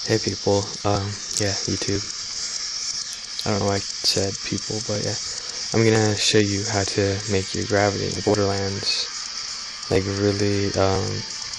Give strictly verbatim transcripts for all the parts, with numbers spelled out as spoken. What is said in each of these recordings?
Hey people, um, yeah, YouTube. I don't know why I said people, but yeah. I'm gonna show you how to make your gravity in Borderlands, like, really, um,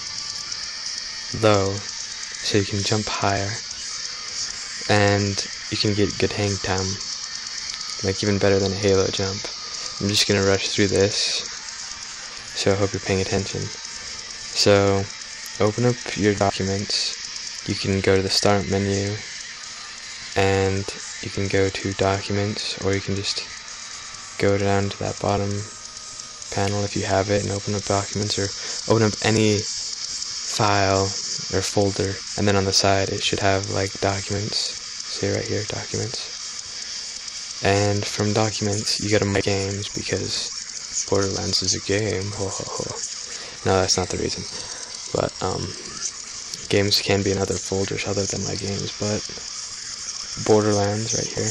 low, so you can jump higher, and you can get good hang time, like, even better than a Halo jump. I'm just gonna rush through this, so I hope you're paying attention. So, open up your documents. You can go to the start menu, and you can go to documents, or you can just go down to that bottom panel if you have it and open up documents, or open up any file or folder, and then on the side it should have like documents. See right here, documents. And from documents you gotta make games, because Borderlands is a game. Ho ho ho. No, that's not the reason. But um games can be in other folders other than my games, but Borderlands right here.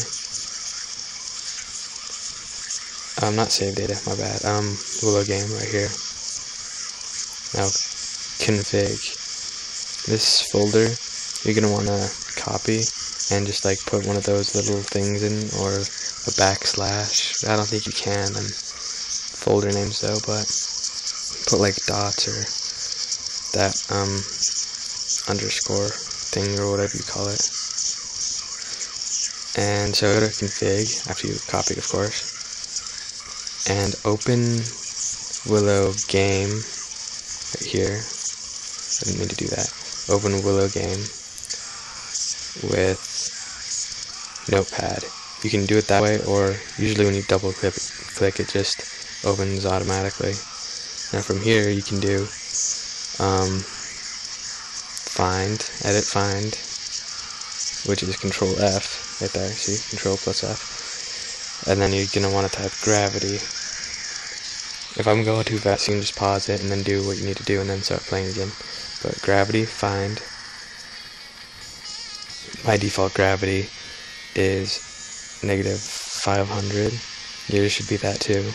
Um, not save data, my bad. Um, Willow game right here. Now, config. This folder, you're gonna wanna copy and just like put one of those little things in, or a backslash. I don't think you can in folder names though, but put like dots or that um underscore thing or whatever you call it. And so go to config after you copied, of course, and open Willow game right here. I didn't mean to do that. Open Willow game with Notepad. You can do it that way, or usually when you double click, click it just opens automatically. Now from here you can do um, find, edit find, which is control F right there. See, control plus F. And then you're gonna want to type gravity. If I'm going too fast, you can just pause it and then do what you need to do and then start playing again. But gravity, find. My default gravity is negative five hundred. Yours should be that too.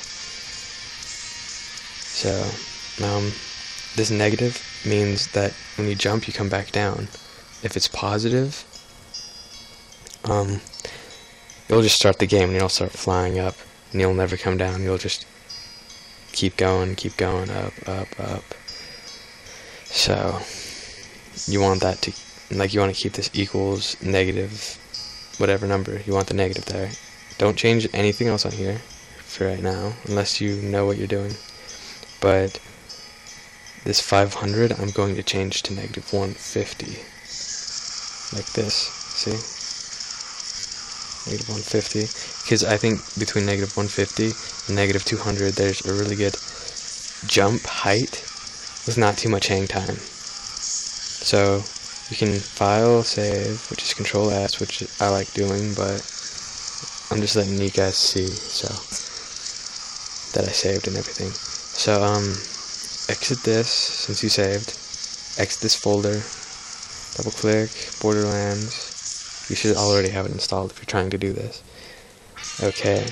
So, um, this negative means that when you jump, you come back down. If it's positive, um, you'll just start the game and you'll start flying up, and you'll never come down. You'll just keep going, keep going, up, up, up. So, you want that to, like, you want to keep this equals negative, whatever number. You want the negative there. Don't change anything else on here for right now, unless you know what you're doing. But this five hundred, I'm going to change to negative one fifty. Like this, see? Negative one fifty. Because I think between negative one fifty and negative two hundred, there's a really good jump height with not too much hang time. So you can file, save, which is control S, which I like doing, but I'm just letting you guys see, so that I saved and everything. So um exit this since you saved. Exit this folder. Double click Borderlands. You should already have it installed if you're trying to do this. Okay.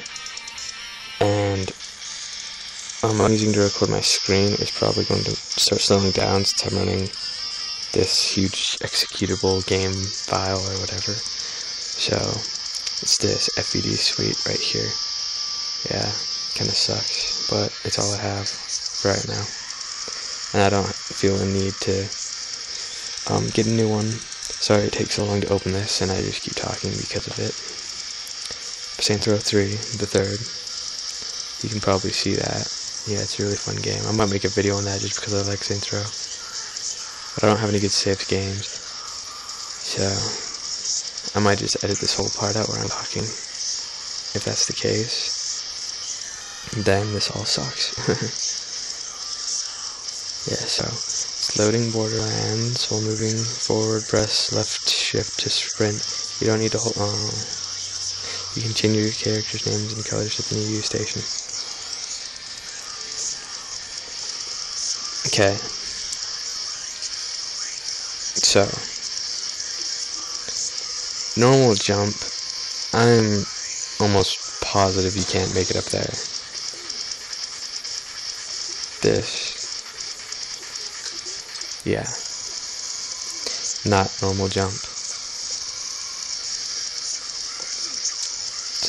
And um, I'm using to record my screen. It's probably going to start slowing down since I'm running this huge executable game file or whatever. So it's this F E D suite right here. Yeah, kind of sucks, but it's all I have right now, and I don't feel a need to um, get a new one. Sorry it takes so long to open this, and I just keep talking because of it. Saints Row three, the third. You can probably see that. Yeah, it's a really fun game. I might make a video on that just because I like Saints Row. But I don't have any good saved games, so I might just edit this whole part out where I'm talking. If that's the case, then this all sucks. Yeah, so it's loading Borderlands. While moving forward, press left shift to sprint. You don't need to hold on. Uh, you can change your characters' names and colors at the new U station. Okay. So, normal jump, I'm almost positive you can't make it up there. This, yeah, not normal jump.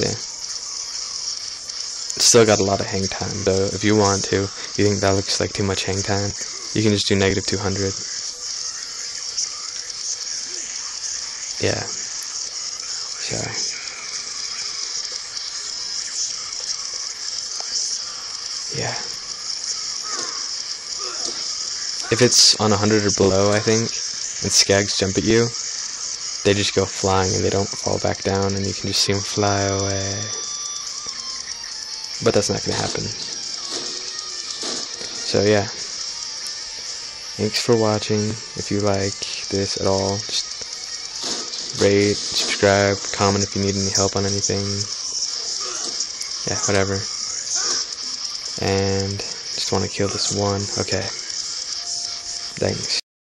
see. It's still got a lot of hang time, though. If you want to, you think that looks like too much hang time, you can just do negative two hundred. Yeah. So. Yeah. If it's on one hundred or below, I think, and skags jump at you, they just go flying and they don't fall back down, and you can just see them fly away. But that's not going to happen. So yeah. Thanks for watching. If you like this at all, just rate, subscribe, comment if you need any help on anything. Yeah, whatever. And just want to kill this one. Okay. Thanks.